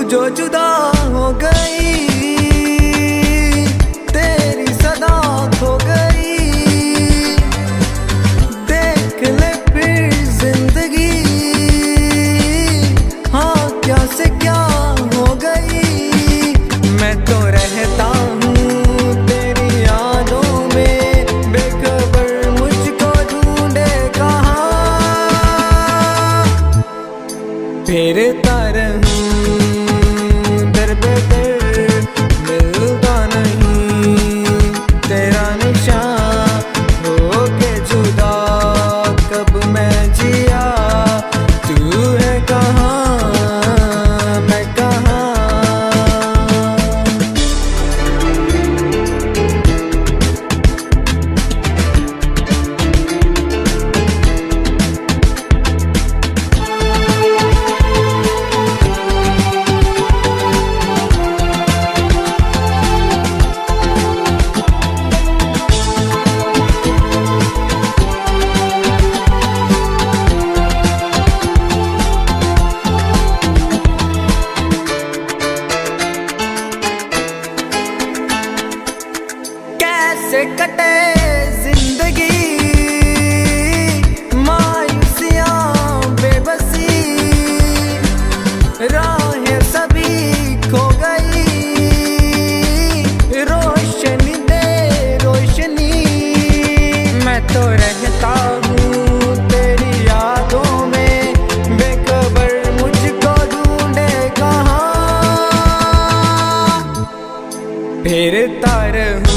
जो जुदा हो गई, तेरी सदा खो गई। देख ले फिर जिंदगी, हाँ क्या से क्या हो गई। मैं तो रहता हूँ तेरी यादों में, बेखबर मुझको ढूंढे कहाँ। फिरता रहूं दर पे दर, मिलता नहीं तेरा निशान। हो के जुदा कब मैं जिया, तू है कहाँ मैं कहाँ। कैसे कटे जिंदगी, मायूसियां बेबसी, राहें सभी खो गई। रोशनी दे रोशनी, मैं तो रहता हूँ तेरी यादों में, बेखबर मुझको ढूंढे कहाँ। फिरता रहूं